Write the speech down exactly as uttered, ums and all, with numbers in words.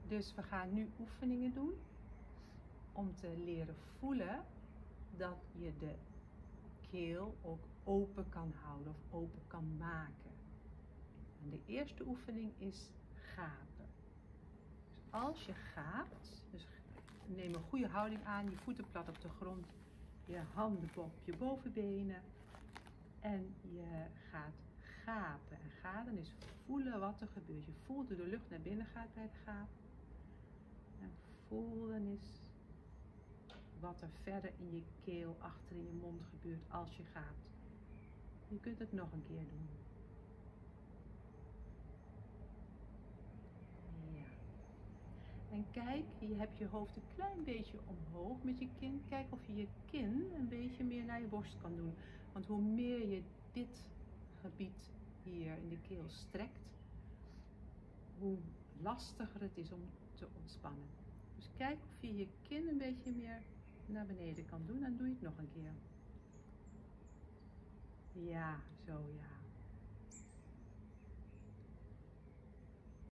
Dus we gaan nu oefeningen doen om te leren voelen dat je de keel ook open kan houden of open kan maken. En de eerste oefening is gapen. Dus als je gaapt, dus neem een goede houding aan, je voeten plat op de grond, je handen op je bovenbenen en je gaat gapen. En gapen is voelen wat er gebeurt. Je voelt hoe de lucht naar binnen gaat bij het gapen. En voel dan eens wat er verder in je keel, achter in je mond gebeurt als je gaapt. Je kunt het nog een keer doen. Ja. En kijk, je hebt je hoofd een klein beetje omhoog met je kin. Kijk of je je kin een beetje meer naar je borst kan doen. Want hoe meer je dit gebied hier in de keel strekt, hoe lastiger het is om te ontspannen. Dus kijk of je je kin een beetje meer naar beneden kan doen en doe je het nog een keer. Ja, zo ja.